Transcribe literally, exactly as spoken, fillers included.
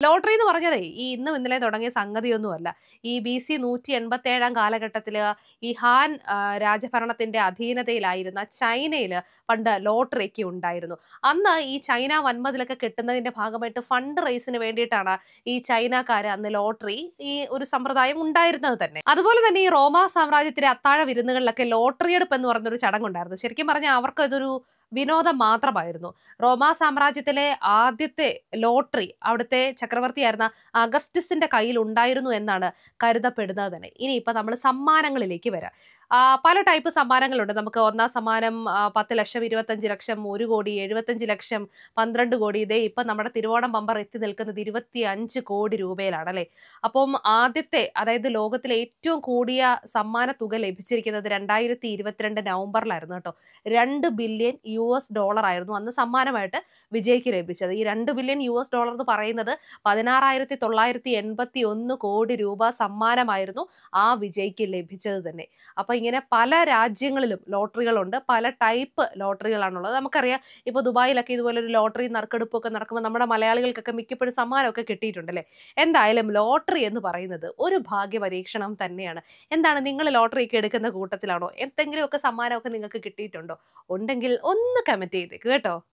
Lottery എന്ന് പറഞ്ഞതേ ഈ ഇന്നും ഇന്നലെ തുടങ്ങിയ സംഗതിയൊന്നുമല്ല. ഈ ബി സി നൂറ്റി എൺപത്തേഴാം കാലഘട്ടത്തില് ഈ ഹാൻ രാജഭരണത്തിന്റെ അധീനതയിലായിരുന്ന ചൈനയില് പണ്ട് ലോട്ടറി ഒക്കെ ഉണ്ടായിരുന്നു. അന്ന് ഈ ചൈന വൻമതിലൊക്കെ കെട്ടുന്നതിന്റെ ഭാഗമായിട്ട് ഫണ്ട് റേസിന് വേണ്ടിയിട്ടാണ് ഈ ചൈനക്കാര് അന്ന് ലോട്ടറി ഈ ഒരു സമ്പ്രദായം ഉണ്ടായിരുന്നത് തന്നെ. അതുപോലെ തന്നെ ഈ റോമാ സാമ്രാജ്യത്തിലെ അത്താഴ വിരുന്നുകളിലൊക്കെ ലോട്ടറി എടുപ്പ് എന്ന് പറഞ്ഞൊരു ചടങ്ങുണ്ടായിരുന്നു. ശരിക്കും പറഞ്ഞാൽ അവർക്ക് ഇതൊരു വിനോദം മാത്രമായിരുന്നു. റോമാ സാമ്രാജ്യത്തിലെ ആദ്യത്തെ ലോട്ടറി അവിടുത്തെ ചക്രവർത്തിയായിരുന്ന അഗസ്റ്റസിന്റെ കയ്യിൽ ഉണ്ടായിരുന്നു എന്നാണ് കരുതപ്പെടുന്നത് തന്നെ. ഇനിയിപ്പോ നമ്മൾ സമ്മാനങ്ങളിലേക്ക് വരാം. ആ പല ടൈപ്പ് സമ്മാനങ്ങളുണ്ട്. നമുക്ക് ഒന്നാം സമ്മാനം പത്ത് ലക്ഷം, ഇരുപത്തഞ്ച് ലക്ഷം, ഒരു കോടി, എഴുപത്തഞ്ച് ലക്ഷം, പന്ത്രണ്ട് കോടി. ഇതേ ഇപ്പൊ നമ്മുടെ തിരുവോണം ബമ്പർ എത്തി നിൽക്കുന്നത് ഇരുപത്തി അഞ്ച് കോടി രൂപയിലാണ് അല്ലെ. അപ്പം ആദ്യത്തെ, അതായത് ലോകത്തിലെ ഏറ്റവും കൂടിയ സമ്മാന തുക ലഭിച്ചിരിക്കുന്നത് രണ്ടായിരത്തി ഇരുപത്തിരണ്ട് നവംബറിലായിരുന്നു കേട്ടോ. രണ്ട് ബില്യൺ യു എസ് ഡോളർ ആയിരുന്നു അന്ന് സമ്മാനമായിട്ട് വിജയ്ക്ക് ലഭിച്ചത്. ഈ രണ്ട് ബില്യൺ യു എസ് ഡോളർ എന്ന് പറയുന്നത് പതിനാറായിരത്തി തൊള്ളായിരത്തി എൺപത്തി ഒന്ന് കോടി രൂപ സമ്മാനമായിരുന്നു ആ വിജയ്ക്ക് ലഭിച്ചത് തന്നെ. അപ്പൊ ഇങ്ങനെ പല രാജ്യങ്ങളിലും ലോട്ടറികളുണ്ട്, പല ടൈപ്പ് ലോട്ടറികളാണുള്ളത്. നമുക്കറിയാം ഇപ്പൊ ദുബായിലൊക്കെ ഇതുപോലെ ഒരു ലോട്ടറി നറുക്കെടുപ്പൊക്കെ നടക്കുമ്പോൾ നമ്മുടെ മലയാളികൾക്കൊക്കെ മിക്കപ്പോഴും സമ്മാനമൊക്കെ കിട്ടിയിട്ടുണ്ടല്ലേ. എന്തായാലും ലോട്ടറി എന്ന് പറയുന്നത് ഒരു ഭാഗ്യ പരീക്ഷണം തന്നെയാണ്. എന്താണ്, നിങ്ങൾ ലോട്ടറി ഒക്കെ എടുക്കുന്ന കൂട്ടത്തിലാണോ? എന്തെങ്കിലുമൊക്കെ സമ്മാനമൊക്കെ നിങ്ങൾക്ക് കിട്ടിയിട്ടുണ്ടോ? ഉണ്ടെങ്കിൽ ഒന്ന് കമന്റ് ചെയ്തേക്ക് കേട്ടോ.